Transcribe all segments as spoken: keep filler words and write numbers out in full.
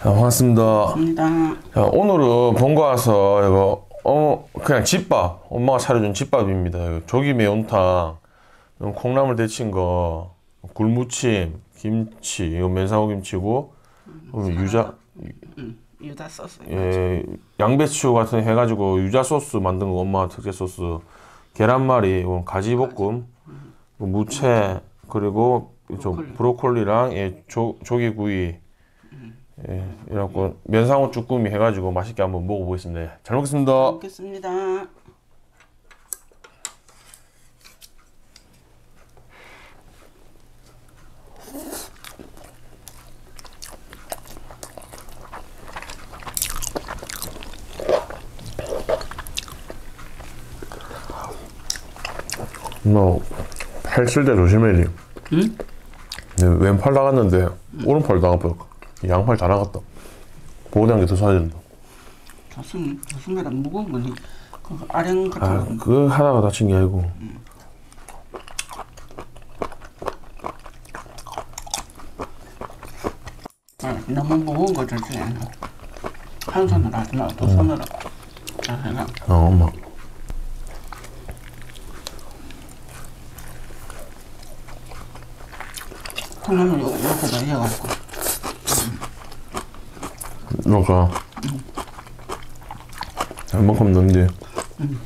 아, 반갑습니다. 반갑습니다. 자, 오늘은 본거 와서 이거 어 그냥 집밥, 엄마가 차려준 집밥입니다. 이거 조기 매운탕, 콩나물 데친 거, 굴무침, 김치, 이거 면사오 김치고, 음, 유자, 응, 유자 소스. 예, 양배추 같은 거 해가지고 유자 소스 만든 거, 엄마 특제 소스, 계란말이, 이건 가지볶음, 무채, 그리고 저 브로콜리랑 예, 조, 조기구이. 예, 이래갖고 면상호 쭈꾸미 해가지고 맛있게 한번 먹어보겠습니다. 잘 먹겠습니다. 먹겠습니다. 너 팔 쓸 때 조심해야 돼. 응? 네, 왼팔 나갔는데 오른팔 나가버렸고 양팔 다 나갔다. 보호대한 게 더 사야 된다. 조심, 조심해라. 무거운 거니. 그 아령 같은 아, 거. 그 하나가 다친 게 아니고. 응. 아, 너무 무거운 거 주지. 한 손으로 하지 말고 두 손으로. 자, 해라. 어, 엄마. 콩나물 요- 요거다 해갖고. 너가 얼만큼 넣는데? 응.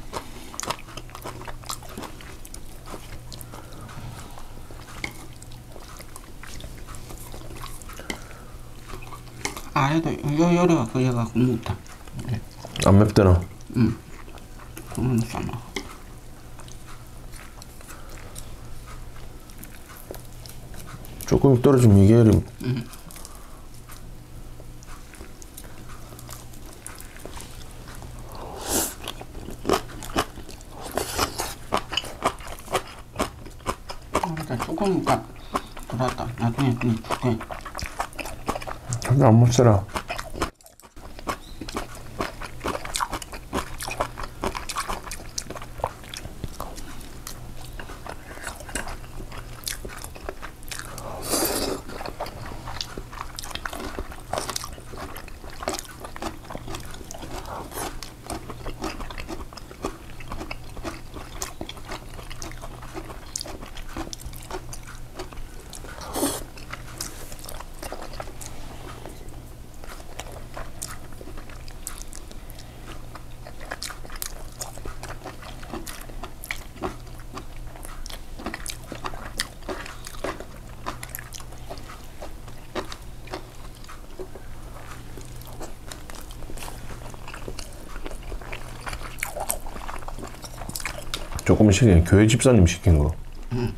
아래도 요 요리가 그 해갖고 묻다. 안 맵대나? 응. 그건 싸나. 조금 떨어지면 이게 음. 응. 일단 조금니까 들어왔다. 나중에 좀 줄게. 근데 안 먹잖아. 조금 시킨 교회 집사님 시킨 거. 응.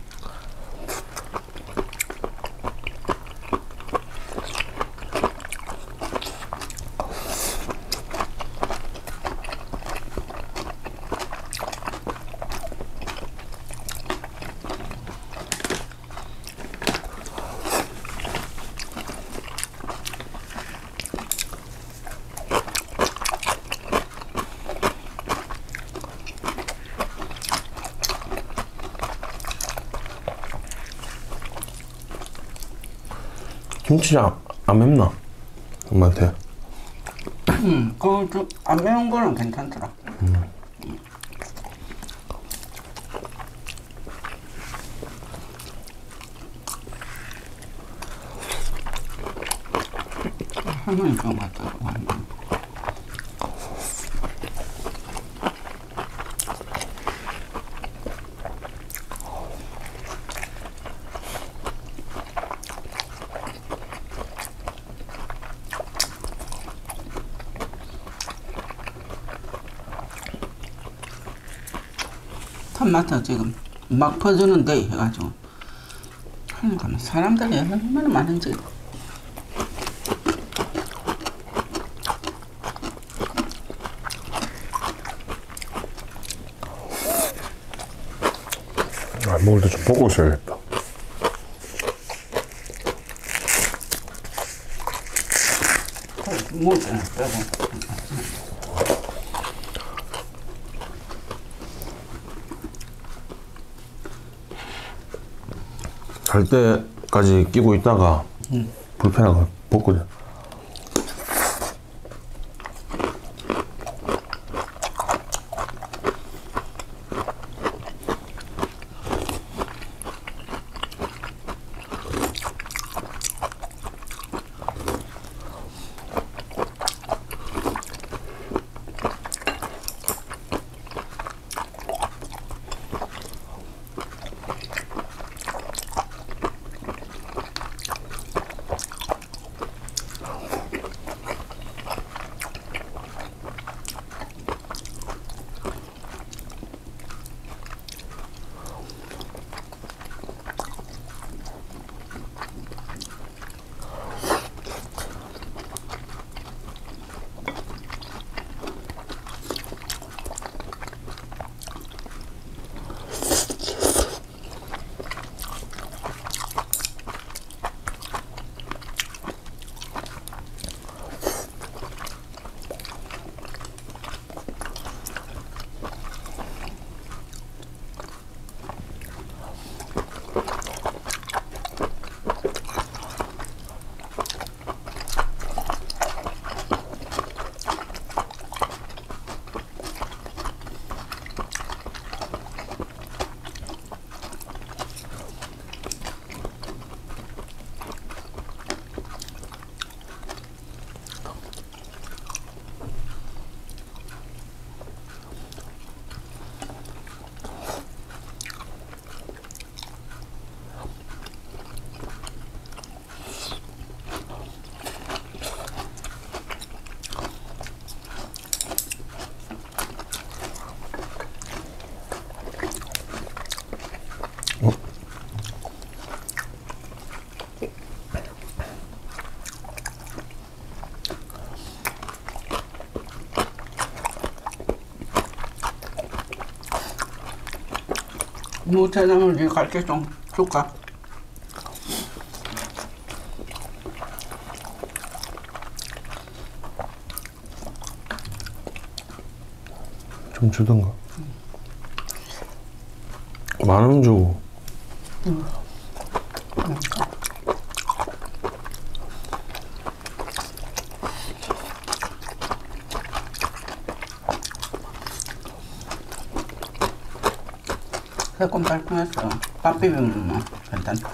김치 안, 안 맵나? 엄마한테. 응. 그거 안 매운 거는 괜찮더라. 음. 할머니 그거 같더라. 탐마터 지금 막 퍼주는데 해가지고 하니까 사람들이 얼마나 많은지. 아, 먹을 때 좀 보고 있어야겠다. 뭐, 갈 때까지 끼고 있다가 응. 불편하고 벗거든. 무채나물 갈게 좀 줄까? 좀 주던가. 많으면 주고. 응. 응. 새콤달콤했어. 밥 비비면 뭐 괜찮다.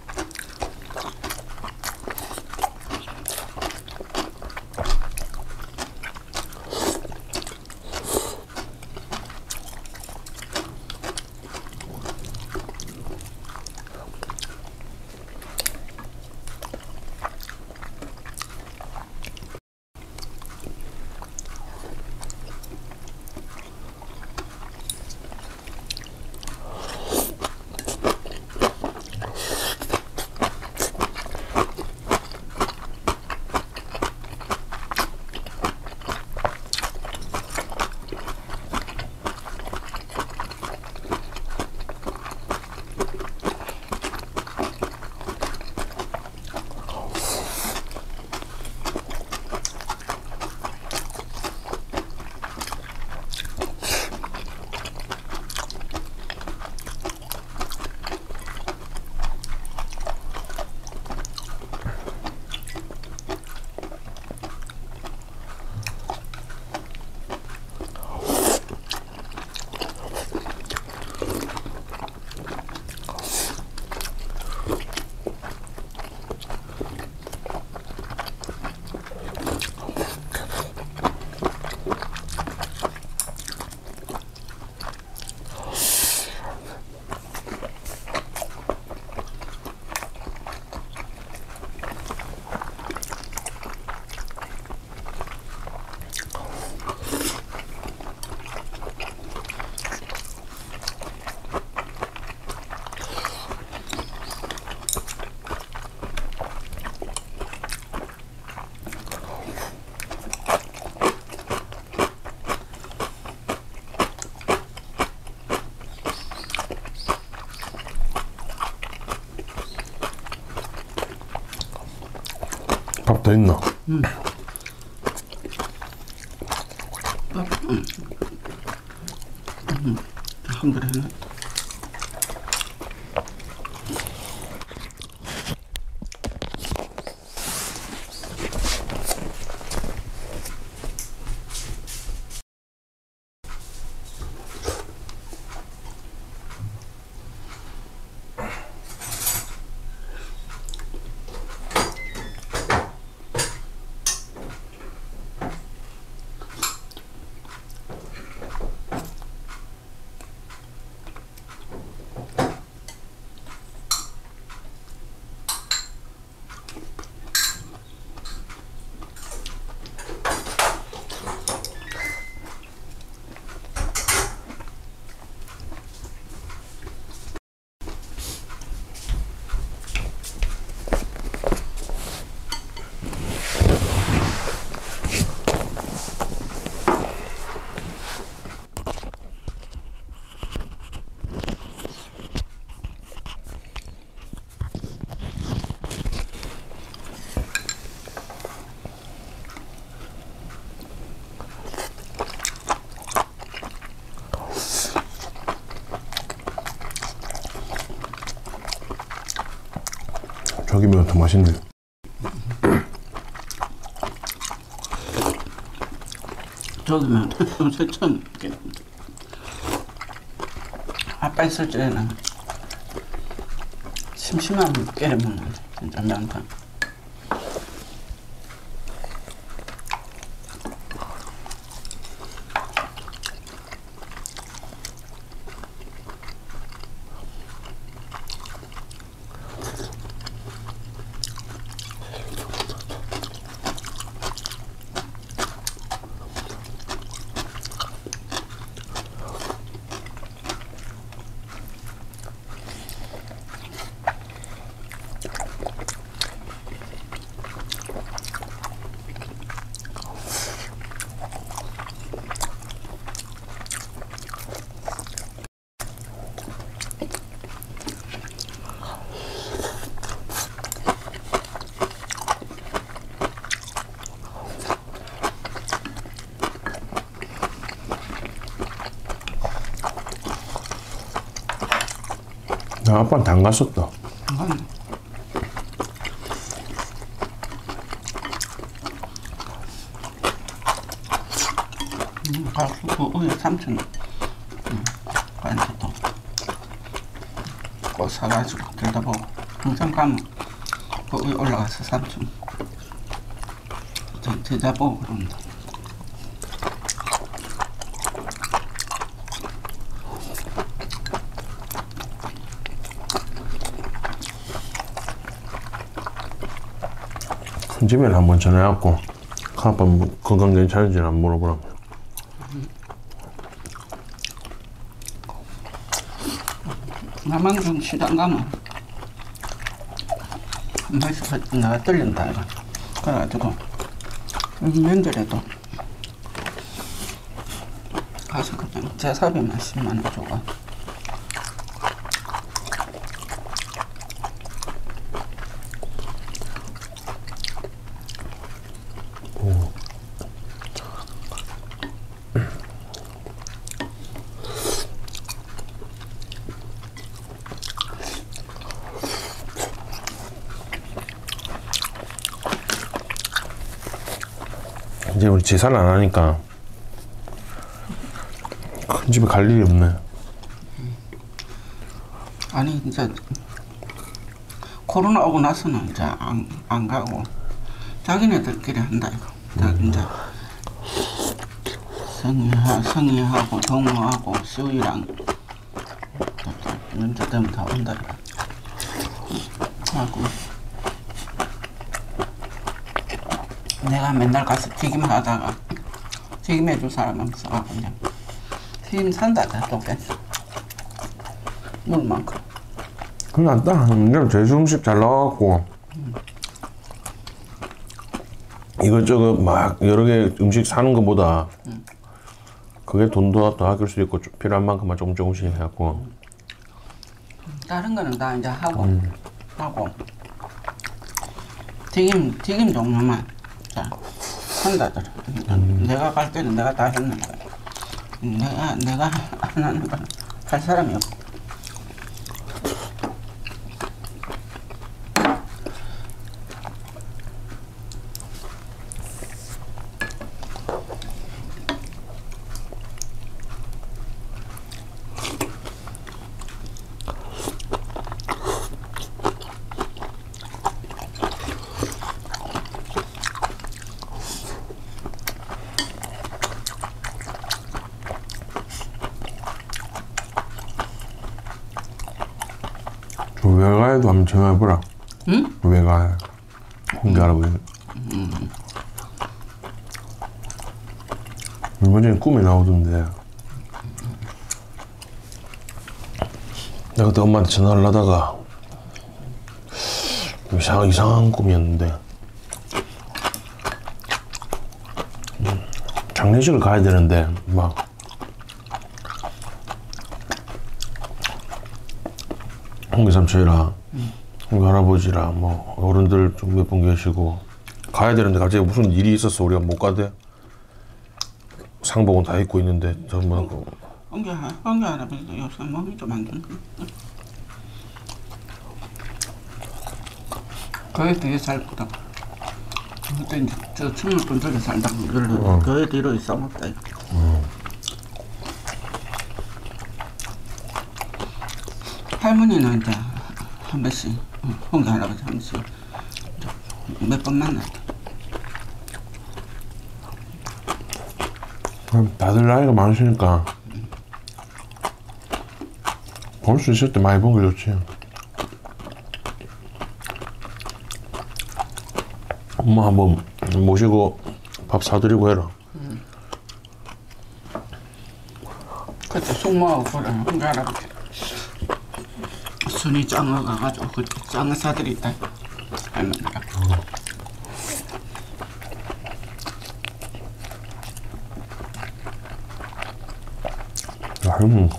밥 더 있나? 응. 밥, 응. 응. 한 그릇 해놨다. 저기면 더 맛있네. 저기면 세천 아빠 있을 때는 심심하면 깨려 먹는데 진짜 명탕. 아, 아빠는 안 갔었다. 안 갔네. 음, 가서 그 우유 삼촌 음, 완전 또꼭 사가지고 들다 보고 항상 가면 그 우유 올라가서 삼촌 저 들다 보고 그런다. 큰 집에는 한번 전화해갖고 아빠 뭐 건강 괜찮은지는 안 물어보라고. 남한중 시장 가면 맛이 내가 떨린다 이거. 그래가지고 명절에도 가서 그냥 제사비만 십만 원 주고 이제 우리 제사를 안 하니까 큰 집에 갈 일이 없네. 아니 이제 코로나 오고 나서는 이제 안, 안 가고 자기네들끼리 한다 이거. 자, 이제 성희하, 성희하고 동무하고 시우이랑 면접 되면 다 온다 이거. 하고 내가 맨날 가서 튀김 하다가 튀김 해줄 사람 없어가고 그냥 튀김 산다 또 뺐어. 물만큼. 그건 낫다. 그냥 제주 음식 잘 나와갖고 이것저것 막 여러 개 음식 사는 것보다 그게 돈도 더 아낄 수 있고 필요한 만큼만 조금 조금씩 해갖고 다른 거는 다 이제 하고 음. 하고 튀김 튀김 종류만 자 한다더라. 음. 내가 갈 때는 내가 다 했는데 내가 내가 안 하는 거는 할 사람이 없고. 외가에도 한번 전화해보라. 응? 외가에 홍대 할아버지. 음. 얼마 전에 꿈에 나오던데 내가 그때 엄마한테 전화를 하다가 이상, 이상한 꿈이었는데 장례식을 가야 되는데 막 홍대 삼촌이랑 음. 홍대 할아버지랑 뭐 어른들 좀 몇 분 계시고 가야 되는데 갑자기 무슨 일이 있었어. 우리가 못 가대. 상복은 다 입고 있는데 전부 그 홍대 홍대 할아버지도 요새 몸이 좀 안 좋은 거. 거기 되게 잘 보다. 그때 이제 저 충북 쪽에 살다가 어. 그 뒤로 있어먹다. 어. 할머니는 이제 한 번씩 홍대 할아버지 한 번씩 몇 번 만났다. 다들 나이가 많으시니까 볼 수 있을 때 많이 본 게 좋지. 엄마 한번 모시고 밥 사드리고 해라. 응. 그때 숙모하고 그래 홍대 할아버지 순이 짱어 가가지고 그때 짱어 사드리다 할머니가. 어. 할머니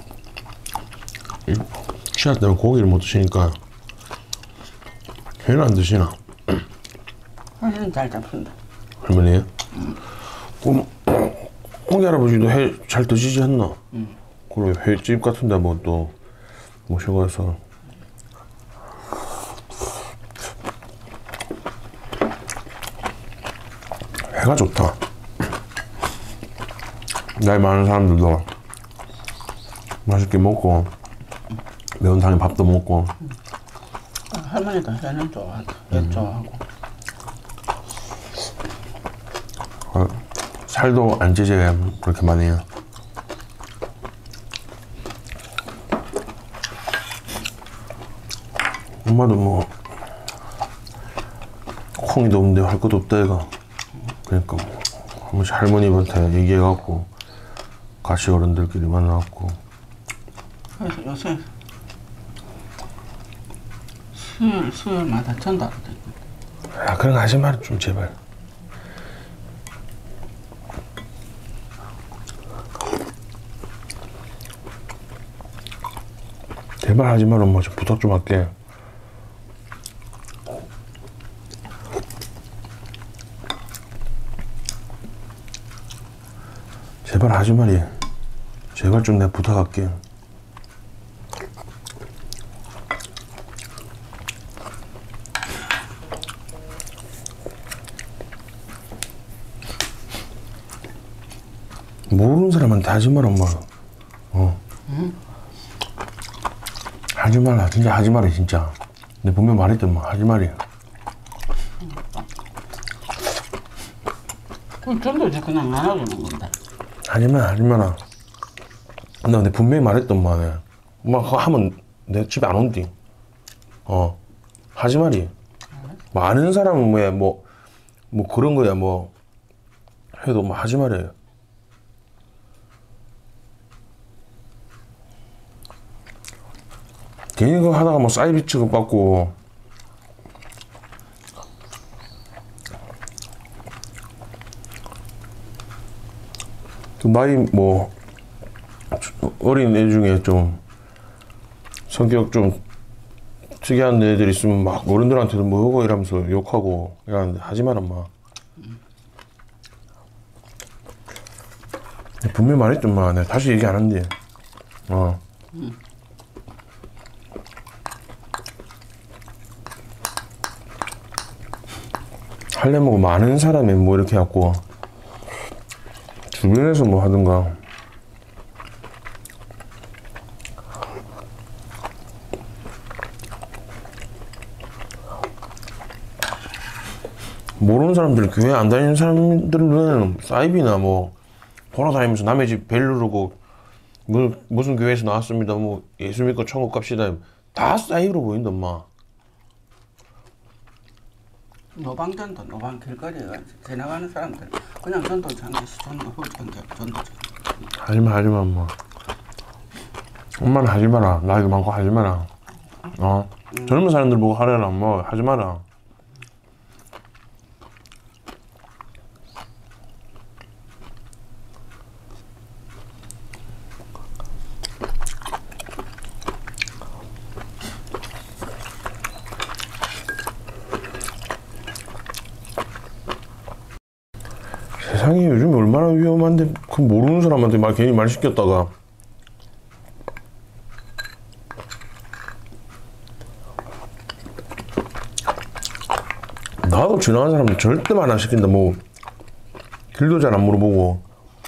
취할 때는 고기를 못 드시니까 회는 안 드시나? 회는 잘 잡힌다. 할머니? 응. 그럼 홍대 할아버지도 회 잘 드시지 않나? 응. 그래 회집 같은 데 뭐 또 모시고 가서 해가 좋다. 나이 많은 사람들도 맛있게 먹고 매운탕에 밥도 먹고. 할머니도 회는 좋아하다. 회 음. 좋아하고. 어, 살도 안 찌게 그렇게 많이 해요. 엄마도 뭐 콩이도 없는데 할 것도 없다 이가. 그러니까 뭐 한 번씩 할머니한테 얘기해갖고 같이 어른들끼리 만나갖고. 그래서 요새 수요일 수요일마다 전달을 해. 아 그런 거 하지 마라 좀 제발. 제발 하지 마라 엄마. 좀 부탁 좀 할게. 제발 하지 말이. 제발 좀 내가 부탁할게. 모르는 사람한테 하지 마라 엄마. 어. 응? 하지 말라. 진짜 하지 마라 진짜. 내 분명 말했던 말 하지 말이야. 그럼 전도지 그냥 나눠주는 건데. 하지 마 하지 마라. 나 내 분명히 말했던 말에 엄마 그거 하면 내 집에 안 온디. 어 하지 말이. 많은 사람은 왜 뭐 뭐 그런 거야 뭐 해도 뭐 하지 말아요. 괜히 그거 하다가 뭐 사이비 취급받고. 또 나이 뭐 어린 애 중에 좀 성격 좀 특이한 애들 있으면 막 어른들한테도 뭐고 이러면서 욕하고 이러는데 하지 마라 엄마. 분명히 말했던 마. 내가 다시 얘기 안 한대. 어. 음. 하려면 뭐 많은 사람이 뭐 이렇게 해갖고 주변에서 뭐 하든가. 모르는 사람들, 교회 안 다니는 사람들 눈에는 사이비나 뭐 돌아다니면서 남의 집 벨 누르고 뭐 무슨 교회에서 나왔습니다 뭐 예수 믿고 천국 갑시다 다 사이비로 보인다 엄마. 노방전도 노방 길거리에 지나가는 사람들 그냥 전도지 한 개씩 전도 홀전도 전도지. 하지마 하지마 엄마. 엄마는 하지 마라. 나이도 많고 하지 마라. 어 음. 젊은 사람들 보고 하려나 뭐 하지 마라. 세상이 요즘 얼마나 위험한데 그 모르는 사람한테 말 괜히 말 시켰다가. 나도 지나가는 사람들 절대 말 안 시킨다. 뭐 길도 잘 안 물어보고.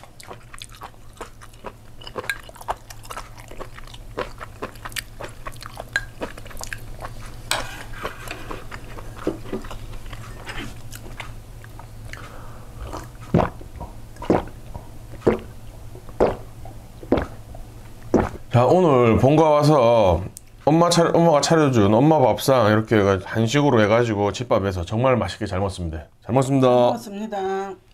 자 오늘 본가 와서 엄마 차, 엄마가 차려준 엄마 밥상 이렇게 한식으로 해가지고 집밥에서 정말 맛있게 잘 먹습니다. 잘 먹습니다. 고맙습니다.